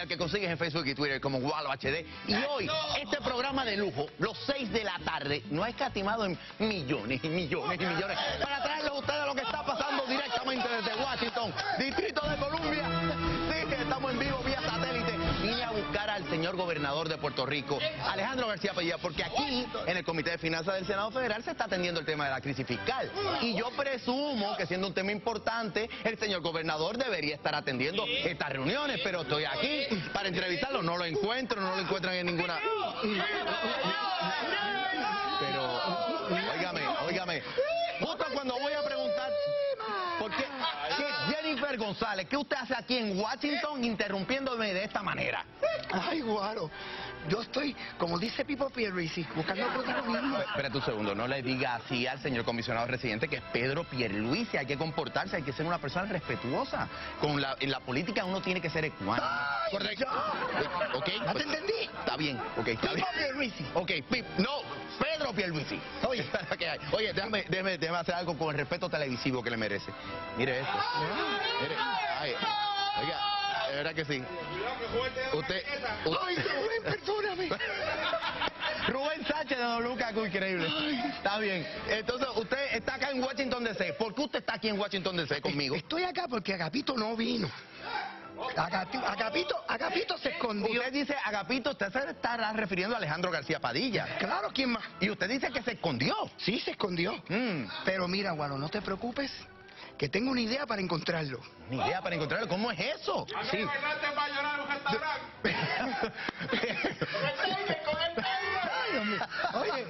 social que consigues en Facebook y Twitter como Walo HD. Y hoy, este programa de lujo, los 6 de la tarde, no ha escatimado en millones y millones y millones para traerles a ustedes lo que está pasando directamente desde Washington, Distrito de Columbia. Sí, estamos en vivo vía satélite. Vine a buscar al señor gobernador de Puerto Rico, Alejandro García Padilla, porque aquí, en el Comité de Finanzas del Senado Federal, se está atendiendo el tema de la crisis fiscal. Y yo presumo que, siendo un tema importante, el señor gobernador debería estar atendiendo estas reuniones, pero estoy aquí para entrevistarlo. No lo encuentran en ninguna... Pero, óigame, justo cuando voy a preguntar, ¿por qué? Jennifer González, ¿qué usted hace aquí en Washington interrumpiéndome de esta manera? Ay, Guaro, yo estoy, como dice Pipo Pierluisi, buscando protagonismo. Espérate un segundo, no le diga así al señor comisionado residente, que es Pedro Pierluisi. Hay que comportarse, hay que ser una persona respetuosa. En la política uno tiene que ser ecuánime. Correcto. ¿Ok? ¿Ya te entendí? Está bien, ok, está bien. Pipo Pierluisi. Ok, no, Pedro Pierluisi. Oye, déjame hacer algo con el respeto televisivo que le merece. Mire esto. Mire, oiga, de verdad que sí. Usted... Ay, Rubén, perdóname. Rubén Sánchez de WKQ, increíble. Está bien. Entonces, usted está acá en Washington D.C. ¿Por qué usted está aquí en Washington D.C. conmigo? Estoy acá porque Agapito no vino. Agapito se escondió. Usted dice Agapito, usted se estará refiriendo a Alejandro García Padilla. Claro, ¿quién más? Y usted dice que se escondió. Sí, se escondió. Pero mira, Guaro, no te preocupes, que tengo una idea para encontrarlo. ¿Una idea para encontrarlo? ¿Cómo es eso? Sí. Va a llorar un restaurante. Oye,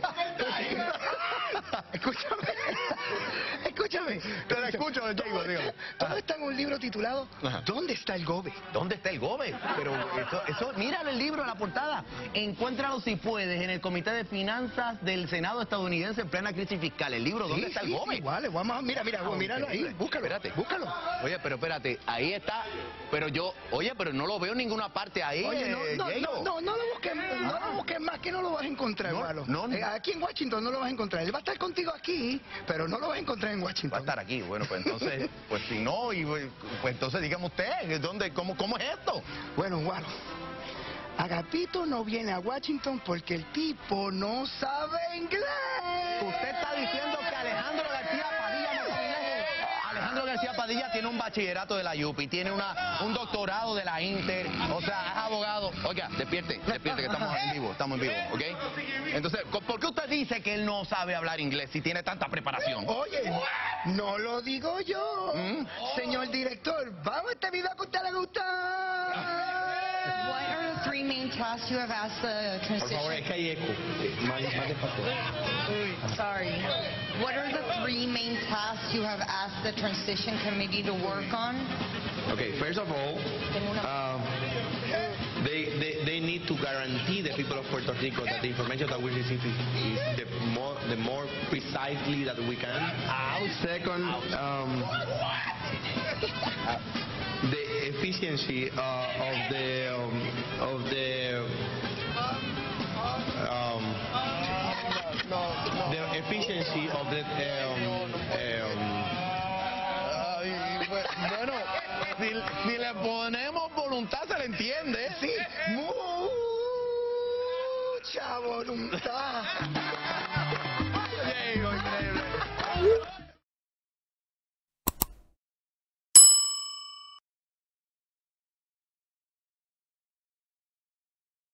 escúchame. Te la escucho, Diego, dígame. Todo está en un libro titulado ¿Dónde está el Gobe? ¿Dónde está el Gobe? Pero eso, míralo el libro, la portada. Encuéntralo si puedes en el Comité de Finanzas del Senado estadounidense en plena crisis fiscal. El libro, ¿dónde está el Gobe? Sí, vale, vamos, míralo ahí, búscalo. Espérate. Búscalo. Oye, pero espérate, ahí está. Pero no lo veo en ninguna parte ahí. Oye, no lo busques más, que no lo vas a encontrar, Gualo. Aquí en Washington no lo vas a encontrar. Él va a estar contigo aquí, pero no lo vas a encontrar en Washington. Va a estar aquí. Bueno, pues entonces, pues si no, pues entonces dígame usted, ¿cómo es esto? Bueno, Gualo, Agapito no viene a Washington porque el tipo no sabe inglés. Usted está diciendo que Alejandro García Padilla no sabe inglés. Alejandro García Padilla tiene un bachillerato de la UPI, tiene un doctorado de la Inter, o sea, es abogado. Oiga, despierte, que estamos en vivo, ¿ok? Entonces, ¿por qué usted dice que él no sabe hablar inglés si tiene tanta preparación? Oye, no lo digo yo. Señor director, vamos a este video que a usted le gusta. What are the 3 main tasks you have asked the Por favor, es transition? que hay eco. Más despacio. Sorry. What are the 3 main tasks you have asked the transition committee to work on? Okay, first of all, they need to guarantee the people of Puerto Rico that the information that we receive is the more precisely that we can. Second, the efficiency of the efficiency of the Bueno, si le ponemos voluntad se le entiende. Sí, mucha voluntad.